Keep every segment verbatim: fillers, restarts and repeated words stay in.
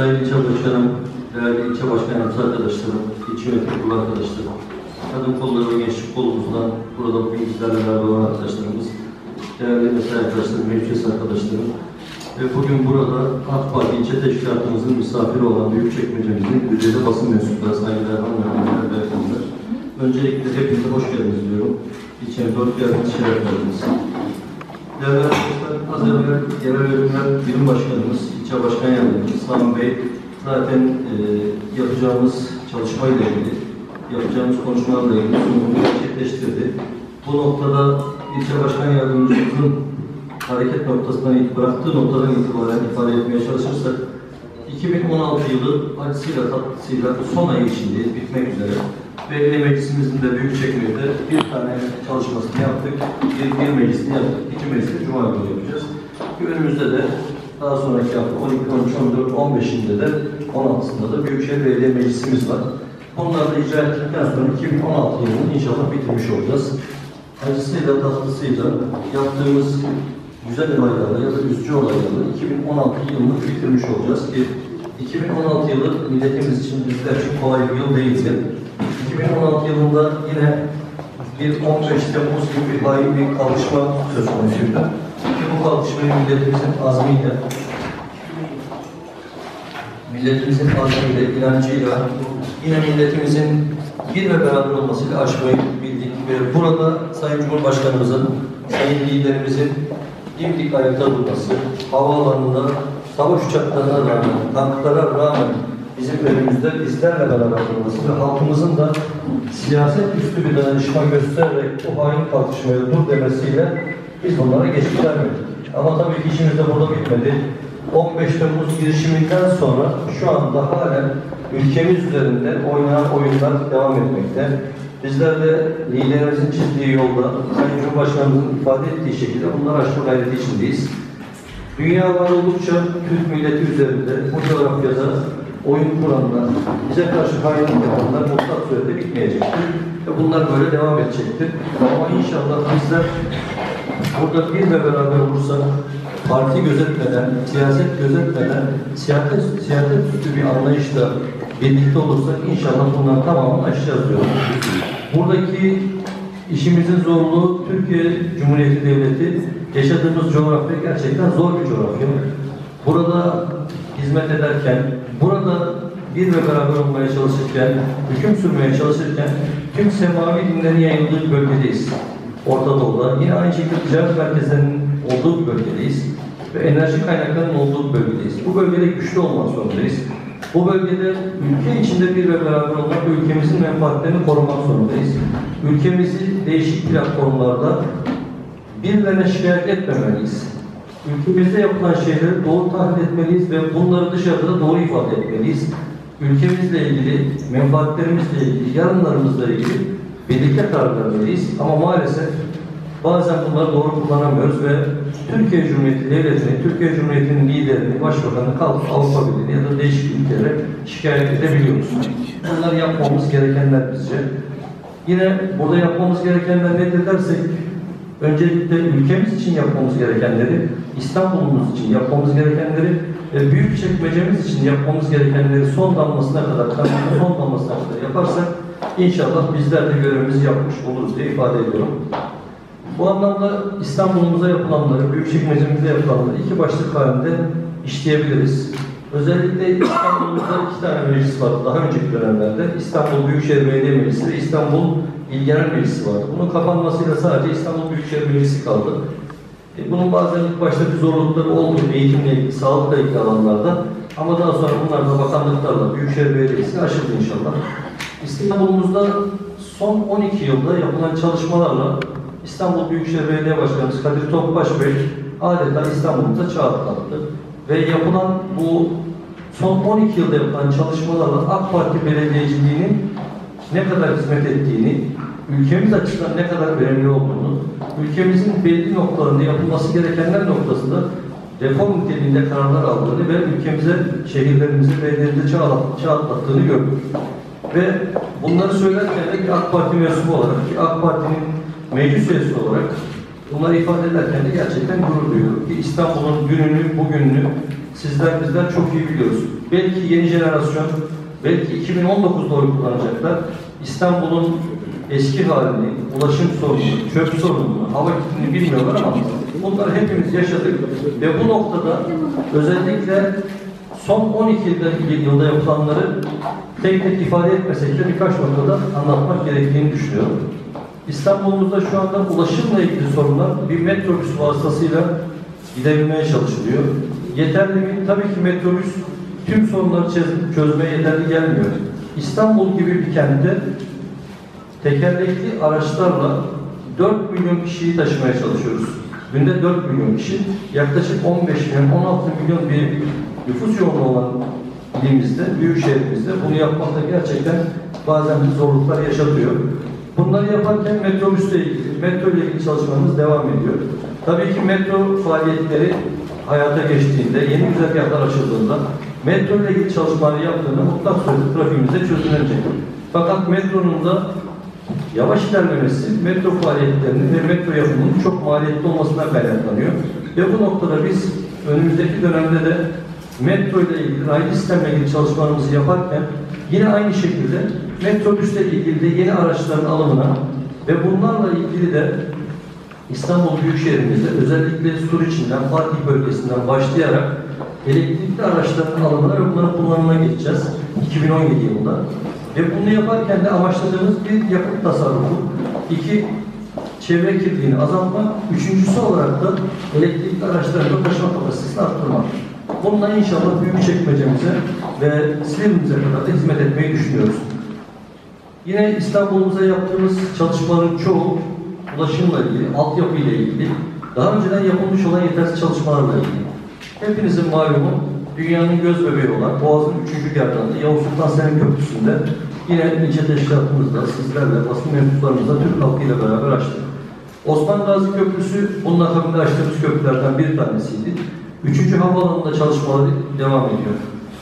Sayın İlçe Başkanım, değerli ilçe başkan yardımcısı arkadaşlarım, ilçe yönetim kurulu arkadaşlarım, kadın kolları ve gençlik kolumuzdan burada bugün bizlerle beraber olan arkadaşlarımız, değerli mesai arkadaşlarım, meclis arkadaşlarım ve bugün burada AK Parti ilçe teşkilatımızın misafiri olan Büyükçekmece'mizin güzide basın mensupları, saygıdeğer hanımefendiler, beyefendiler. Öncelikle hepinize hoş geldiniz diyorum. İlçemize hoş geldiniz, şeref verdiniz. Değerli arkadaşlar, az evvel yerel yönetimler birim başkanımız, ilçe başkan yardımcısı Sami Bey zaten e, yapacağımız çalışmayla ilgili, yapacağımız konuşmalarla ilgili sunumunu gerçekleştirdi. Bu noktada ilçe başkan yardımcımızın hareket noktasından bıraktığı noktadan itibaren ifade etmeye çalışırsak, iki bin on altı yılı acısıyla tatlısıyla son ay içindeyiz, bitmek üzere. Belediye Meclisimizin de Büyükçekmece'de bir tane çalışmasını yaptık, bir, bir meclisini yaptık, iki meclisi Cuma günü yapacağız. Önümüzde de daha sonraki hafta on iki, on üç, on dört, on beşinde de on altısında da Büyükşehir Belediye Meclisimiz var. Onları da icra ettikten sonra iki bin on altı yılını inşallah bitirmiş olacağız. Acısıyla tatlısıyla yaptığımız güzel olaylarla ya da üzücü olaylarla iki bin on altı yılını bitirmiş olacağız ki iki bin on altı yılı milletimiz için bizler için kolay bir yıl değildi. iki bin on altı yılında yine bir on beş Temmuz gibi bir hain bir kalkışma söz konusuydu. Ki bu kalkışmayı milletimizin azmiyle, milletimizin azmiyle, inancıyla, yine milletimizin bir ve beraber olmasıyla aşmayı bildik ve burada Sayın Cumhurbaşkanımızın, Sayın liderimizin dimdik ayakta durması, havaalanında savaş uçaklarına rağmen, tanklara rağmen bizim önümüzde bizlerle beraber olması ve halkımızın da siyaset üstü bir dayanışma göstererek bu hain kalkışmaya dur demesiyle biz bunlara geçit vermedik. Ama tabii ki işimiz de burada bitmedi. on beş Temmuz girişiminden sonra şu anda halen ülkemiz üzerinde oynanan oyunlar devam etmekte. Bizler de liderimizin çizdiği yolda, Sayın Cumhurbaşkanımızın ifade ettiği şekilde bunları aşma gayreti içindeyiz. Dünya var oldukça Türk milleti üzerinde bu coğrafyada oyun kuranlar, bize karşı hainlik yapanlar mutlak surette bitmeyecektir. Ve bunlar böyle devam edecektir. Ama inşallah bizler burada bir ve beraber olursak, parti gözetmeden, siyaset gözetmeden, siyaset, siyaset üstü bir anlayışla birlikte olursak inşallah bunların tamamını aşacağız diyorum. Buradaki işimizin zorluğu Türkiye Cumhuriyeti Devleti, yaşadığımız coğrafya gerçekten zor bir coğrafya. Burada hizmet ederken, burada bir ve beraber olmaya çalışırken, hüküm sürmeye çalışırken tüm semavi dinlerin yayıldığı bir bölgedeyiz. Orta Doğu'da. Yine aynı şekilde ticaret merkezlerinin olduğu bir bölgedeyiz. Ve enerji kaynaklarının olduğu bir bölgedeyiz. Bu bölgede güçlü olmak zorundayız. Bu bölgede ülke içinde bir ve beraber olmak ve ülkemizin menfaatlerini korumak zorundayız. Ülkemizi değişik platformlarda birilerine şikayet etmemeliyiz. Ülkemizde yapılan şeyleri doğru tahlil etmeliyiz ve bunları dışarıda doğru ifade etmeliyiz. Ülkemizle ilgili, menfaatlerimizle ilgili, yarınlarımızla ilgili birlikte karar vermeliyiz. Ama maalesef bazen bunları doğru kullanamıyoruz ve Türkiye Cumhuriyeti Devleti'ni, Türkiye Cumhuriyeti'nin liderini, başbakanını kalkıp Avrupa Birliği ya da değişik ülkelere şikayet edebiliyoruz. Bunları yapmamız gerekenler bizce. Yine burada yapmamız gerekenler nedir dersek, öncelikle ülkemiz için yapmamız gerekenleri, İstanbul'umuz için yapmamız gerekenleri ve Büyükçekmece'miz için yapmamız gerekenleri son damlasına kadar, son damlasına kadar yaparsak inşallah bizler de görevimizi yapmış oluruz diye ifade ediyorum. Bu anlamda İstanbul'umuza yapılanları, Büyükçekmece'mize yapılanları iki başlık halinde işleyebiliriz. Özellikle İstanbul'umuzda iki tane meclis vardı daha önceki dönemlerde. İstanbul Büyükşehir Belediye Meclisi ve İstanbul İl Genel Meclisi vardı. Bunun kapanmasıyla sadece İstanbul Büyükşehir Meclisi kaldı. E, bunun bazen ilk başta bir zorlukları oldu eğitimle ilgili, sağlıkla ilgili alanlarda. Ama daha sonra bunlar da bakanlıklarla Büyükşehir Belediyesi aşıldı inşallah. İstanbul'umuzda son on iki yılda yapılan çalışmalarla İstanbul Büyükşehir Belediye Başkanımız Kadir Topbaş Bey adeta İstanbul'umuza çağ atlattı. Ve yapılan bu son on iki yılda yapılan çalışmalarla AK Parti belediyeciliğinin ne kadar hizmet ettiğini, ülkemiz açısından ne kadar önemli olduğunu, ülkemizin belli noktalarında yapılması gerekenler noktasında reform niteliğinde kararlar aldığını ve ülkemize, şehirlerimize, belediyelerimize çağ atlattığını gördük. Ve bunları söylerken de bir AK Parti mensubu olarak, ki AK Parti'nin meclis üyesi olarak bunları ifade ederken de gerçekten gurur duyuyorum. Ki İstanbul'un gününü, bugününü sizler bizler çok iyi biliyoruz. Belki yeni jenerasyon, belki iki bin on dokuzda oy kullanacaklar. İstanbul'un eski halini, ulaşım sorununu, çöp sorununu, hava kirliliğini bilmiyorlar ama bunları hepimiz yaşadık ve bu noktada özellikle son on iki yılda yapılanları tek tek ifade etmesek de birkaç noktada anlatmak gerektiğini düşünüyorum. İstanbul'umuzda şu anda ulaşımla ilgili sorunlar bir metrobüs vasıtasıyla giderilmeye çalışılıyor. Yeterli mi? Tabii ki metrobüs tüm sorunları çözmeye yeterli gelmiyor. İstanbul gibi bir kentte tekerlekli araçlarla dört milyon kişiyi taşımaya çalışıyoruz. Günde dört milyon kişi, yaklaşık on beş milyon, on altı milyon bir nüfus yoğunluğu olan ilimizde, büyük şehrimizde bunu yapmakta gerçekten bazen zorluklar yaşatıyor. Bunları yaparken metrobüsle ilgili, metro ile ilgili çalışmalarımız devam ediyor. Tabii ki metro faaliyetleri hayata geçtiğinde, yeni güzergahlar açıldığında, metro ile ilgili çalışmaları yaptığında mutlak surette trafiğimizde çözülecek. Fakat metronun da yavaş ilerlemesi, metro faaliyetlerinin ve metro yapımının çok maliyetli olmasına kaynaklanıyor. Ve bu noktada biz önümüzdeki dönemde de metro ile ilgili, raylı sistemle ilgili çalışmalarımızı yaparken yine aynı şekilde metrobüsle ilgili de yeni araçların alımına ve bunlarla ilgili de İstanbul Büyükşehir'imizde özellikle Suriçi'nden, Fatih bölgesinden başlayarak elektrikli araçların alımına ve bunların kullanımına geçeceğiz iki bin on yedi yılında. Ve bunu yaparken de amaçladığımız bir yakıt tasarrufu, iki çevre kirliliğini azaltmak, üçüncüsü olarak da elektrikli araçların taşıma kapasitesini arttırmak. Bununla inşallah Büyükçekmece'mize ve Silivri'mize kadar da hizmet etmeyi düşünüyoruz. Yine İstanbul'umuza yaptığımız çalışmaların çoğu ulaşımla ilgili, altyapı ile ilgili, daha önceden yapılmış olan yetersiz çalışmalarla ilgili. Hepinizin malumu, dünyanın göz bebeği olan Boğaz'ın üçüncü gerdanında Yavuz Sultan Selim Köprüsü'nde yine ilçe teşkilatımızla, sizlerle, basın mensuplarımızla Türk halkıyla beraber açtık. Osman Gazi Köprüsü bunun akabinde açtığımız köprülerden bir tanesiydi. Üçüncü havaalanında çalışmaları devam ediyor.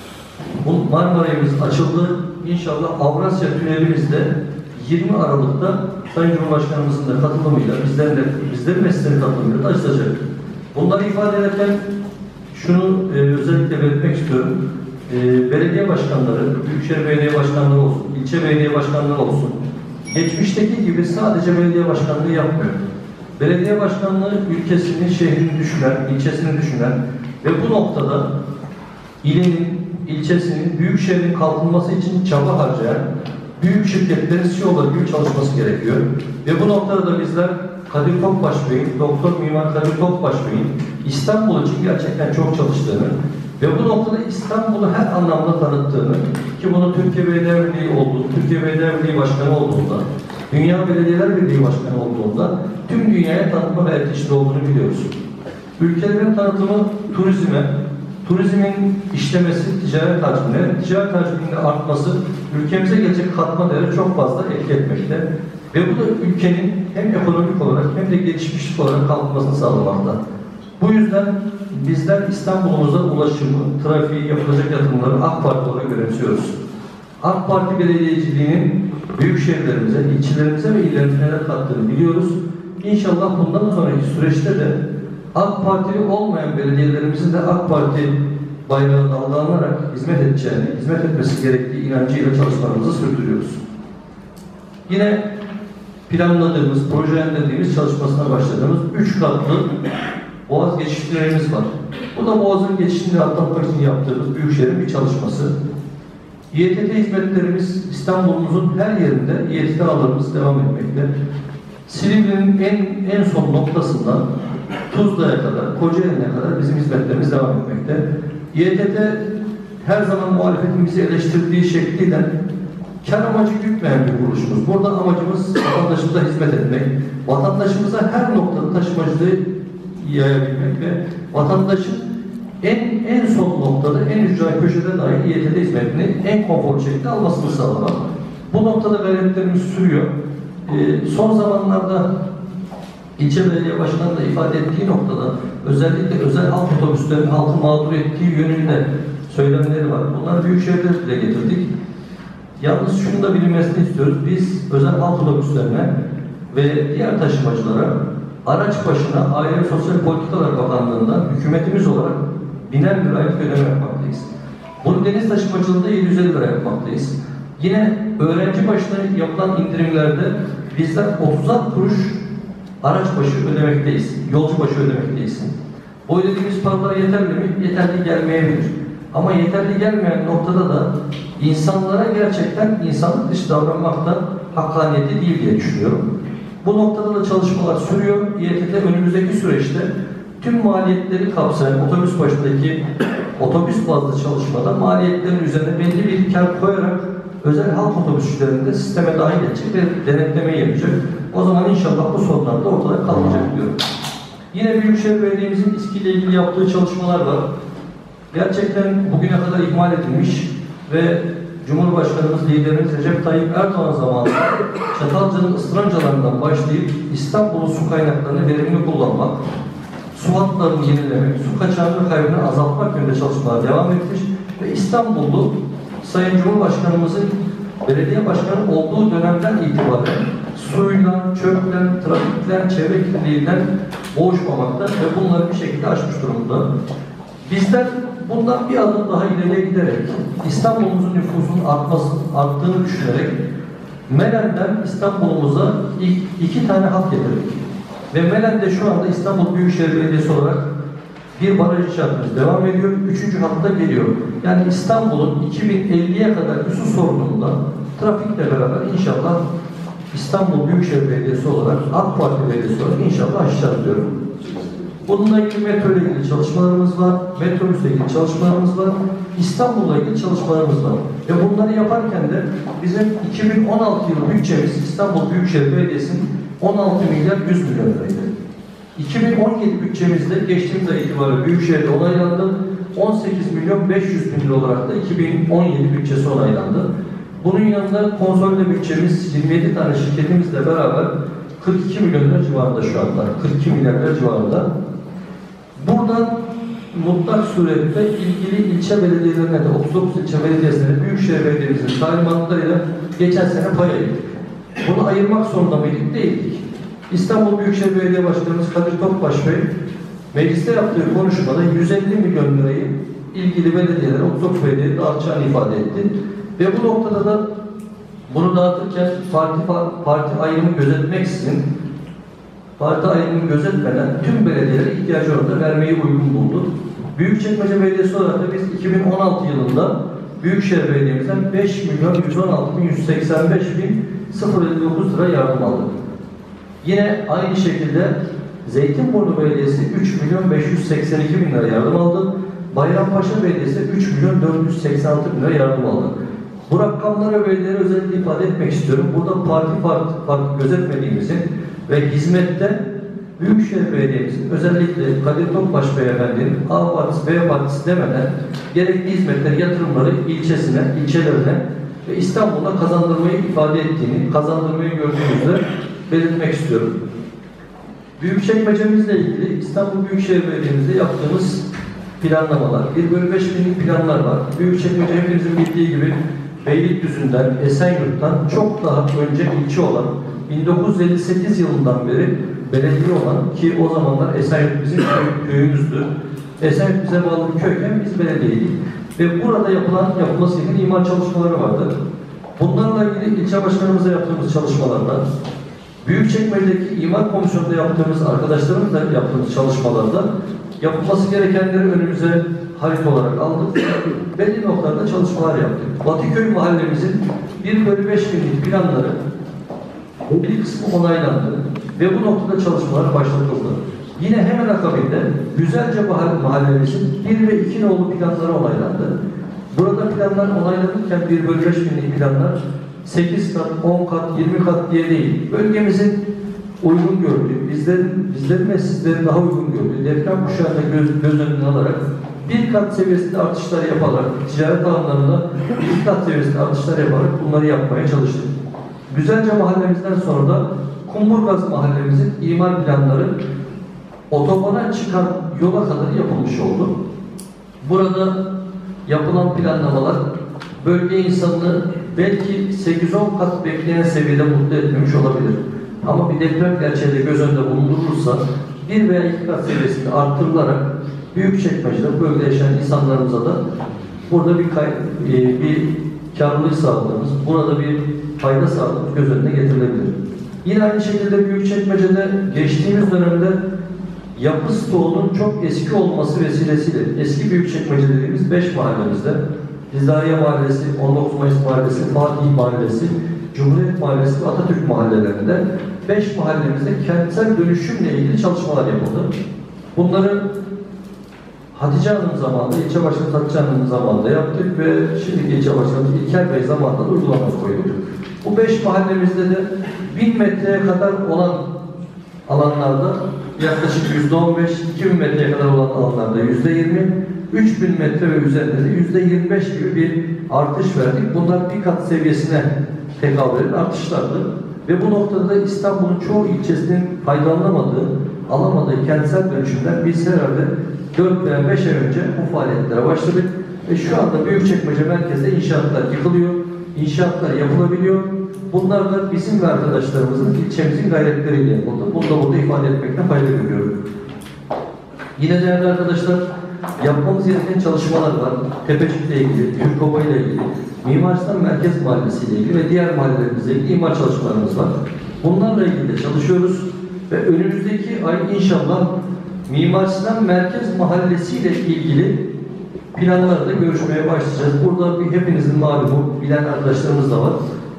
Bu Marmaray'ımız açıldı. İnşallah Avrasya Tünelimizde yirmi Aralık'ta Sayın Cumhurbaşkanımızın da katılımıyla, bizlerin de, bizlerin ve sizlerin katılımıyla da açılacak. Bunları ifade ederken şunu e, özellikle belirtmek istiyorum. E, belediye başkanları, Büyükşehir Belediye Başkanları olsun, ilçe belediye başkanları olsun, geçmişteki gibi sadece belediye başkanlığı yapmıyor. Belediye başkanlığı ülkesini, şehrini düşünen, ilçesini düşünen ve bu noktada ilinin, ilçesinin, büyük şehrin kalkınması için çaba harcayan büyük şirketlerin C E O'ları gibi çalışması gerekiyor. Ve bu noktada da bizler Kadir Topbaş Bey'in, Doktor Mimar Kadir Topbaş Bey'in İstanbul için gerçekten çok çalıştığını ve bu noktada İstanbul'u her anlamda tanıttığını, ki bunu Türkiye Belediye Birliği olduğunu, Türkiye Belediye Birliği Başkanı olduğunda, Dünya Belediyeler Birliği Başkanı olduğunda tüm dünyaya tanıtma gayret içinde olduğunu biliyoruz. Ülkelerin tanıtımı turizme, turizmin işlemesi ticaret hacmine, ticaret hacminin artması ülkemize gelecek katma değeri çok fazla etki etmekte. Ve bu da ülkenin hem ekonomik olarak hem de gelişmişlik olarak kalkınmasını sağlamakta. Bu yüzden bizler İstanbul'umuza ulaşımı, trafiği, yapılacak yatırımları AK Parti olarak önemsiyoruz. AK Parti belediyeciliğinin büyük şehirlerimize, ilçelerimize ve illerimize neler kattığını biliyoruz. İnşallah bundan sonraki süreçte de AK Partili olmayan belediyelerimizin de AK Parti bayrağı dalgalanarak hizmet edeceğini, hizmet etmesi gerektiği inancıyla çalışmalarımızı sürdürüyoruz. Yine planladığımız, projelendirdiğimiz çalışmasına başladığımız üç katlı Boğaz geçişlerimiz var. Bu da Boğaz'ın geçişini atlatmak için yaptığımız Büyükşehir'in bir çalışması. İ T T hizmetlerimiz İstanbul'umuzun her yerinde İ T T ağlarımız devam etmekte. Silivri'nin en, en son noktasından Tuzla'ya kadar, Kocaeli'ne kadar bizim hizmetlerimiz devam etmekte. İ T T her zaman muhalefetimizi eleştirdiği şekliyle kar amacı gütmeyen bir kuruluşumuz. Burada amacımız vatandaşımıza hizmet etmek, vatandaşımıza her noktada taşımacılığı yayabilmek ve vatandaşın en en son noktada, en ücra köşede dahi İ T T hizmetini en konforlu şekilde almasını sağlamak. Bu noktada gayretlerimiz sürüyor. Ee, son zamanlarda ilçe belediye başkanı da ifade ettiği noktada özellikle özel halk otobüslerinin halkı mağdur ettiği yönünde söylemleri var. Bunları büyükşehirde dile getirdik. Yalnız şunu da bilinmesini istiyoruz. Biz özel halk otobüslerine ve diğer taşımacılara araç başına Aile ve Sosyal Politikalar Bakanlığı'ndan hükümetimiz olarak biner lira aylık ödeme yapmaktayız. Bunu deniz taşımacılığında yedi yüz elli lira yapmaktayız. Yine öğrenci başına yapılan indirimlerde bizler otuzar kuruş araç başı ödemekteyiz, yolcu başı ödemekteyiz. Bu ödediğimiz paralar yeterli mi? Yeterli gelmeyebilir. Ama yeterli gelmeyen noktada da insanlara gerçekten insanlık dışı davranmakta hakkaniyeti değil diye düşünüyorum. Bu noktada da çalışmalar sürüyor. İ E T T önümüzdeki süreçte tüm maliyetleri kapsayan otobüs başındaki otobüs bazlı çalışmada maliyetlerin üzerine belli bir kar koyarak özel halk otobüsçülerini de sisteme dahil edecek ve denetleme yapacak. O zaman inşallah bu sorunlar da ortada kalmayacak diyorum. Yine Büyükşehir Belediye'mizin İSKİ ile ilgili yaptığı çalışmalar var. Gerçekten bugüne kadar ihmal edilmiş ve Cumhurbaşkanımız, liderimiz Recep Tayyip Erdoğan zamanında Çatalca'nın ıstırancalarından başlayıp İstanbul'un su kaynaklarını verimli kullanmak, su hatlarını yenilemek, su kaçağı ve kaybını azaltmak yönünde çalışmalar devam etmiş ve İstanbul'u Sayın Cumhurbaşkanımızın belediye başkanı olduğu dönemden itibaren suyla, çöple, trafikle, çevre kirliliğinden boğuşmamakta ve bunları bir şekilde aşmış durumda. Bizler bundan bir adım daha ileriye giderek İstanbul'umuzun nüfusunun artması, arttığını düşünerek Melen'den İstanbul'umuza ilk iki tane hat getirdik. Ve Melen'de şu anda İstanbul Büyükşehir Belediyesi olarak bir baraj inşaatımız devam ediyor. Üçüncü hatta geliyor. Yani İstanbul'un iki bin elliye kadar bir su sorununda trafikle beraber inşallah İstanbul Büyükşehir Belediyesi olarak, AK Parti Belediyesi olarak inşallah aşacağız diyorum. Bununla ilgili metro ile ilgili çalışmalarımız var, metrobüsle ilgili çalışmalarımız var, İstanbul'la ilgili çalışmalarımız var. Ve bunları yaparken de bizim iki bin on altı yılı bütçemiz İstanbul Büyükşehir Belediyesi'nin on altı milyar yüz milyon liraydı. iki bin on yedi bütçemizde geçtiğimiz ay itibariyle Büyükşehir'de onaylandı. on sekiz milyon beş yüz bin lira olarak da iki bin on yedi bütçesi onaylandı. Bunun yanında konsolide bütçemiz yirmi yedi tane şirketimizle beraber kırk iki milyon lira civarında şu anda. kırk iki milyar lira civarında. Buradan mutlak surette ilgili ilçe belediyelerine de otuz dokuz ilçe belediyesine Büyükşehir Belediye'mizin talimatlarıyla geçen sene pay ayırdık. Bunu ayırmak zorunda mıydık? Değildik. İstanbul Büyükşehir Belediye Başkanımız Kadir Topbaş Bey mecliste yaptığı konuşmada yüz elli milyon lirayı ilgili belediyelere, otuz dokuz belediyeye dağıtacağını ifade etti. Ve bu noktada da bunu dağıtırken parti, parti ayrımı gözetmeksizin parti ayrımını gözetmeden tüm belediyelere ihtiyacı oranda vermeyi uygun buldu. Büyükçekmece Belediyesi olarak da biz iki bin on altı yılında Büyükşehir Belediye'mizden beş milyon yüz on altı bin yüz seksen beş bin elli dokuz lira yardım aldık. Yine aynı şekilde Zeytinburnu Belediyesi üç milyon beş yüz seksen iki bin lira yardım aldı. Bayrampaşa Belediyesi üç milyon dört yüz seksen altı bin lira yardım aldı. Bu rakamlara belediyeleri özellikle ifade etmek istiyorum. Burada parti parti, parti gözetmediğimizi ve hizmette Büyükşehir Belediye'mizin özellikle Kadir Topbaş Beyefendi'nin A partisi, B partisi demeden gerekli hizmetleri, yatırımları ilçesine, ilçelerine ve İstanbul'a kazandırmayı ifade ettiğini, kazandırmayı gördüğümüzde belirtmek istiyorum. Büyükçekmece'mizle ilgili İstanbul Büyükşehir Belediye'mizde yaptığımız planlamalar, bir bölü beş binlik planlar var. Büyükçekmece hepinizin bildiği gibi Beylikdüzü'nden, Esenyurt'tan çok daha önce ilçe olan, bin dokuz yüz elli sekiz yılından beri belediye olan ki o zamanlar Esenyurt bizim köy, köyümüzdü. Esenyurt bize bağlı bir köyken biz belediyeydik. Ve burada yapılan, yapılması için imar çalışmaları vardı. Bunlarla ilgili ilçe başkanımızla yaptığımız çalışmalarda, Büyükçekmece'deki imar komisyonunda yaptığımız, arkadaşlarımızla yaptığımız çalışmalarda yapılması gerekenleri önümüze harita olarak aldık. Belli noktalarda çalışmalar yaptık. Batıköy mahallemizin bir bölü beş binlik planları bir kısmı onaylandı ve bu noktada çalışmalar başlatıldı. Yine hemen akabinde Güzelce mahallemizin bir ve iki nolu planları onaylandı. Burada planlar onaylanırken bir bölü beş binlik planlar sekiz kat, on kat, yirmi kat diye değil. Bölgemizin uygun gördüğü, bizlerin, bizlerin ve sizlerin daha uygun gördüğü deprem kuşağında göz, göz önüne alarak bir kat seviyesinde artışlar yaparak, ticaret alanlarında bir kat seviyesinde artışlar yaparak bunları yapmaya çalıştık. Güzelce mahallemizden sonra da Kumburgaz mahallemizin imar planları otobana çıkan yola kadar yapılmış oldu. Burada yapılan planlamalar bölge insanını belki sekiz on kat bekleyen seviyede mutlu etmemiş olabilir. Ama bir deprem gerçeği de göz önünde bulundurulursa bir veya iki kat seviyesinde arttırılarak Büyükçekmece'de bölgede yaşayan insanlarımıza da burada bir, kay, e, bir karlılık sağladığımız, burada bir fayda sağladığımız göz önüne getirilebilir. Yine aynı şekilde Büyükçekmece'de geçtiğimiz dönemde yapı stoğunun çok eski olması vesilesiyle eski Büyükçekmece dediğimiz beş mahallemizde Hizariye Mahallesi, on dokuz Mayıs Mahallesi, Fatih Mahallesi, Cumhuriyet Mahallesi ve Atatürk mahallelerinde beş mahallemizde kentsel dönüşümle ilgili çalışmalar yapıldı. Bunları Hatice Hanım zamanında, ilçe başkanı Hatice Hanım zamanında yaptık ve şimdiki ilçe başkanımız İlker Bey zamanında da uygulamaya koyduk. Bu beş mahallemizde de bin metreye kadar olan alanlarda yaklaşık yüzde on beş, iki bin metreye kadar olan alanlarda yüzde yirmi, üç bin metre ve üzerinde de yüzde yirmi beş gibi bir artış verdik. Bunlar bir kat seviyesine tekabül eden artışlardı. Ve bu noktada da İstanbul'un çoğu ilçesinin faydalanamadığı, alamadığı kentsel dönüşümden biz herhalde dört veya beş ay önce bu faaliyetlere başladık. Ve şu anda Büyükçekmece merkezde inşaatlar yıkılıyor, inşaatlar yapılabiliyor. Bunlar da bizim ve arkadaşlarımızın, ilçemizin gayretleriyle yapıldı. Bunu da burada ifade etmekten fayda görüyorum. Yine değerli arkadaşlar, yapmamız gereken çalışmalar var. Tepecik'le ilgili, Türkova ile ilgili, Mimar Sinan Merkez Mahallesi ile ilgili ve diğer mahallelerimizle ilgili imar çalışmalarımız var. Bunlarla ilgili de çalışıyoruz ve önümüzdeki ay inşallah Mimar Sinan Merkez Mahallesi ile ilgili planları da görüşmeye başlayacağız. Burada bir hepinizin malumu bilen arkadaşlarımız da var.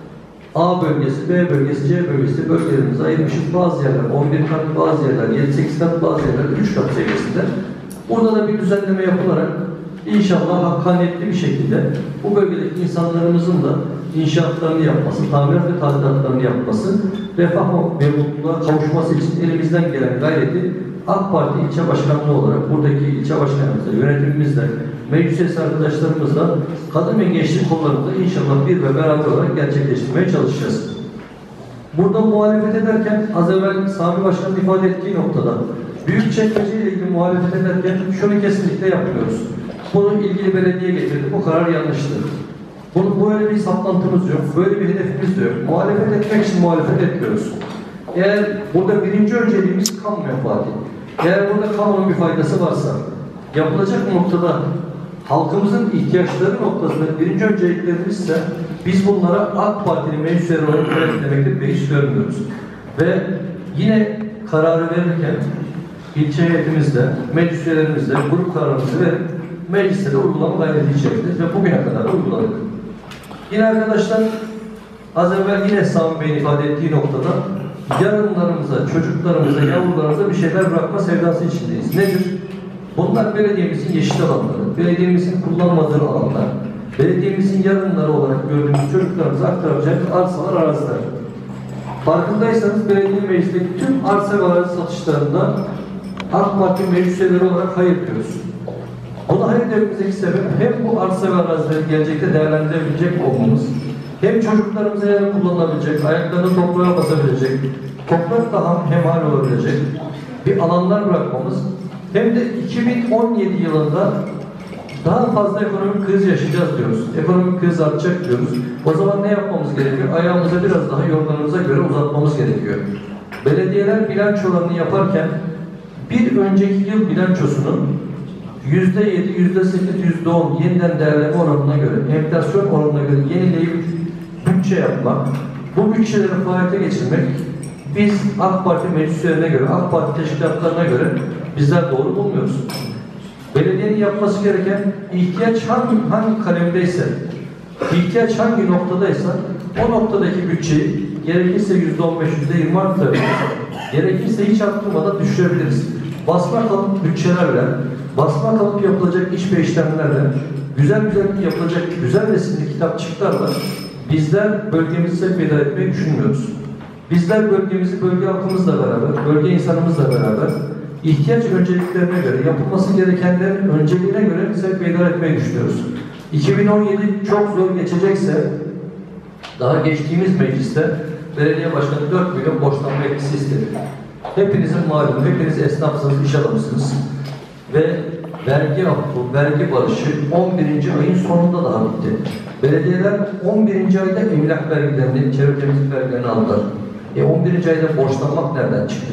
A bölgesi, B bölgesi, C bölgesi bölgelerimizi ayırmışız. Bazı yerler on bir kat, bazı yerler yedi sekiz kat, bazı yerler üç kat seviyesinde. Burada da bir düzenleme yapılarak inşallah hakkaniyetli bir şekilde bu bölgedeki insanlarımızın da inşaatlarını yapması, tamirat ve tadilatlarını yapması, refah ve mutluluğa kavuşması için elimizden gelen gayreti AK Parti ilçe başkanlığı olarak buradaki ilçe başkanımızla, yönetimimizle, meclis üyesi arkadaşlarımızla kadın ve gençlik kollarında inşallah bir ve beraber olarak gerçekleştirmeye çalışacağız. Burada muhalefet ederken az evvel Sami Başkan'ın ifade ettiği noktada Büyükçekmece ile ilgili muhalefet ederken şunu kesinlikle yapmıyoruz. Bunu ilgili belediye getirdi. Bu karar yanlıştı. Bunun böyle bir saplantımız yok. Böyle bir hedefimiz de yok. Muhalefet etmek için muhalefet etmiyoruz. Eğer burada birinci önceliğimiz kamu menfaati. Eğer burada kamunun bir faydası varsa, yapılacak noktada halkımızın ihtiyaçları noktasında birinci önceliklerimiz ise biz bunlara AK Parti'nin meclisleri olarak demektir ve hiç görmüyoruz. Ve yine kararı verirken ilçe heyetimizde, meclis üyelerimizle grup kararımızı verip mecliste de uygulama gayreti içerisindeyiz ve bugüne kadar uyguladık. Yine arkadaşlar az evvel yine Sami Bey'in ifade ettiği noktada yarınlarımıza, çocuklarımıza, yavrularımıza bir şeyler bırakma sevdası içindeyiz. Nedir? Bunlar belediyemizin yeşil alanları, belediyemizin kullanmadığı alanlar, belediyemizin yarınları olarak gördüğümüz çocuklarımıza aktaracak arsalar, araziler. Farkındaysanız belediye meclisteki tüm arsa ve arazi satışlarında AK Parti meclis üyeleri olarak hayır diyoruz. Buna hayır dememizdeki sebep hem bu arsa ve arazileri gelecekte değerlendirebilecek olmamız, hem çocuklarımıza yarın kullanılabilecek, ayaklarını toprağa basabilecek, toprak daha hemhal olabilecek bir alanlar bırakmamız, hem de iki bin on yedi yılında daha fazla ekonomik kriz yaşayacağız diyoruz. Ekonomik kriz artacak diyoruz. O zaman ne yapmamız gerekiyor? Ayağımıza biraz daha yorganımıza göre uzatmamız gerekiyor. Belediyeler bilançolarını yaparken bir önceki yıl bilançosunun yüzde yedi, yüzde sekiz, yüzde on yeniden değerleme oranına göre, enflasyon oranına göre yenileyip bütçe yapmak, bu bütçeleri faaliyete geçirmek biz AK Parti meclis üyelerine göre, AK Parti teşkilatlarına göre bizler doğru bulmuyoruz. Belediyenin yapması gereken ihtiyaç hangi, hangi kalemdeyse, ihtiyaç hangi noktadaysa o noktadaki bütçeyi gerekirse yüzde on beş, yüzde yirmi arttırabiliriz. Gerekirse hiç arttırmadan düşürebiliriz. Basma kalıp bütçelerle, basma kalıp yapılacak iş ve işlemlerle, güzel güzel yapılacak güzel resimli kitapçıklarla bizler bölgemizi sevk etmeyi düşünmüyoruz. Bizler bölgemizi bölge halkımızla beraber, bölge insanımızla beraber ihtiyaç önceliklerine göre, yapılması gerekenlerin önceliğine göre sevk etmeyi düşünüyoruz. iki bin on yedi çok zor geçecekse, daha geçtiğimiz mecliste belediye başkanı dört milyon borçlanma etkisi istedi. Hepinizin malumu, hepiniz esnafsınız, iş adamısınız. Ve vergi affı, vergi barışı on birinci ayın sonunda daha bitti. Belediyeler on birinci ayda emlak vergilerini, çevre temizlik vergilerini aldılar. E on birinci ayda borçlanmak nereden çıktı?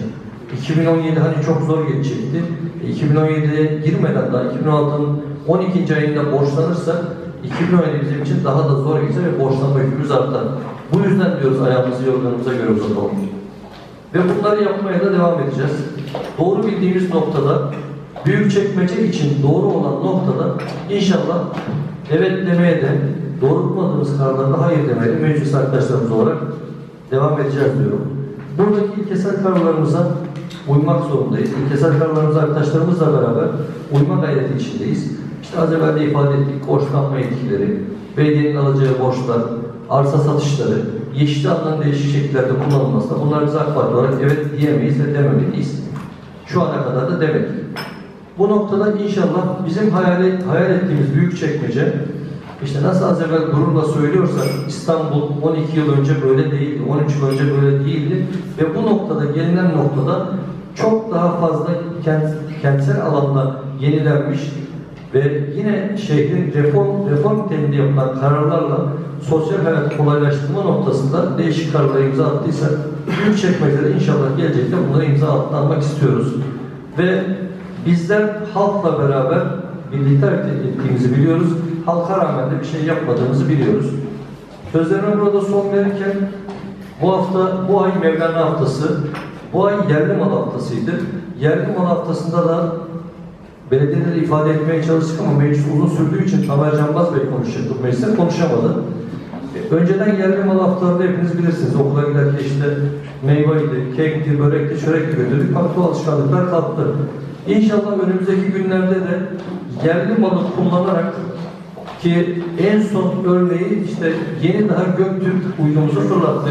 iki bin on yedi hani çok zor geçecekti. iki bin on yediye girmeden daha iki bin on altının on ikinci ayında borçlanırsak iki bin on yedi bizim için daha da zor geçer ve borçlanma yükümüz artar. Bu yüzden diyoruz ayağımızı yorganımıza göre uzatalım. Ve bunları yapmaya da devam edeceğiz. Doğru bildiğimiz noktada, Büyükçekmece için doğru olan noktada inşallah evet demeye de, doğru bulmadığımız kararlarda hayır demeye de meclis arkadaşlarımız olarak devam edeceğiz diyorum. Buradaki ilkesel kararlarımıza uymak zorundayız. İlkesel kararlarımıza arkadaşlarımızla beraber uyma gayreti içindeyiz. İşte az evvel de ifade ettik, borçlanma yetkileri, belediyenin alacağı borçlar, arsa satışları, yeşil alanın değişik şekillerde kullanılması da bunlar biz AK Parti olarak evet diyemeyiz ve dememeliyiz. Şu ana kadar da demedik. Bu noktada inşallah bizim hayal, hayal ettiğimiz Büyükçekmece, işte nasıl az evvel gururla söylüyorsak İstanbul on iki yıl önce böyle değildi, on üç yıl önce böyle değildi ve bu noktada gelinen noktada çok daha fazla kent, kentsel alanda yenilenmiş ve yine şehrin reform, reform teminde yapılan kararlarla sosyal hayatı kolaylaştırma noktasında değişik kararlara imza attıysak Büyükçekmece'de inşallah gelecekte bunlara imza atmak istiyoruz. Ve bizler halkla beraber birlikte hareket ettiğimizi biliyoruz. Halka rağmen de bir şey yapmadığımızı biliyoruz. Sözlerime burada son verirken bu hafta, bu ay Mevlana haftası, bu ay yerli mal haftasıydı. Yerli mal haftasında da belediyeleri ifade etmeye çalıştık ama meclis uzun sürdüğü için Tamer Canbaz Bey konuşacaktı. Mecliste konuşamadı. Önceden yerli mal haftalarında hepiniz bilirsiniz. Okula giderken işte meyveydi, kekti, börekti, çörekti götürdük. Farklı alışkanlıklar kalktı. İnşallah önümüzdeki günlerde de yerli malı kullanarak ki en son örneği işte yeni daha Göktürk uydumuzu fırlattık.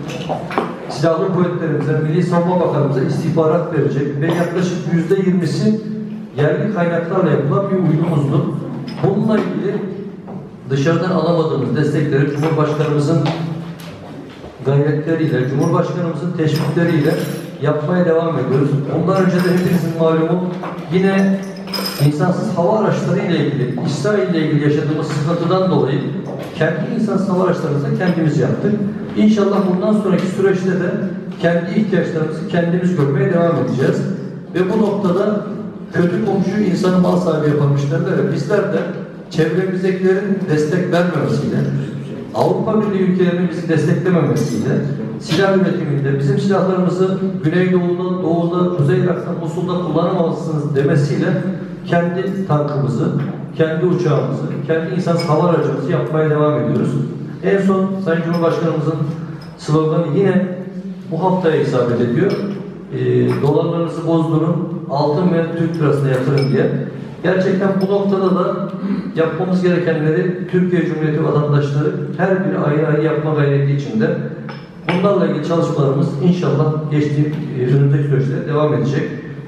Silahlı kuvvetlerimize, Milli Savunma Bakanımıza istihbarat verecek ve yaklaşık yüzde yirmisi yerli kaynaklarla yapılan bir uydumuzdu. Bununla ilgili dışarıdan alamadığımız destekleri Cumhurbaşkanımızın gayretleriyle, Cumhurbaşkanımızın teşvikleriyle yapmaya devam ediyoruz. Ondan önce de hepinizin malumu yine insansız hava araçları ile ilgili, İsrail ile ilgili yaşadığımız sıkıntıdan dolayı kendi insansız hava araçlarımızı kendimiz yaptık. İnşallah bundan sonraki süreçte de kendi ihtiyaçlarımızı kendimiz görmeye devam edeceğiz. Ve bu noktada kötü komşu insanı mal sahibi yaparmış derler. Bizler de çevremizdekilerin destek vermemesiyle, Avrupa Birliği ülkelerinin bizi desteklememesiyle, silah üretiminde bizim silahlarımızı Güneydoğu'da, Doğu'da, Kuzey Irak'ta, Musul'da kullanamazsınız demesiyle kendi tankımızı, kendi uçağımızı, kendi insansız hava aracımızı yapmaya devam ediyoruz. En son Sayın Cumhurbaşkanımızın sloganı yine bu haftaya isabet ediyor. E, dolarlarınızı bozdurun, altın ve Türk lirasına yatırın diye. Gerçekten bu noktada da yapmamız gerekenleri Türkiye Cumhuriyeti vatandaşları her biri ayrı ayrı yapma gayreti içinde. Bunlarla ilgili çalışmalarımız inşallah geçtiği önümüzdeki süreçte devam edecek.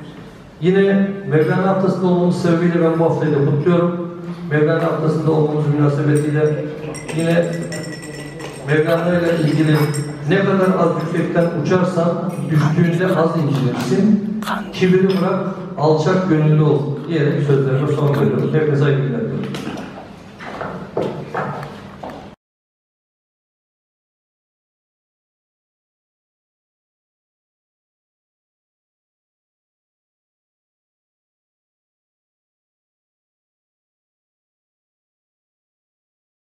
Yine Mevlana haftasında olmamız sebebiyle ben bu haftayı da kutluyorum. Mevlana haftasında olmamız münasebetiyle yine Mevlana ile ilgili ne kadar az yüksekten uçarsan düştüğünde az incinirsin. Kibiri bırak, alçak gönüllü ol diyerek sözlerime son veriyorum. Hepinize hayırlı günler.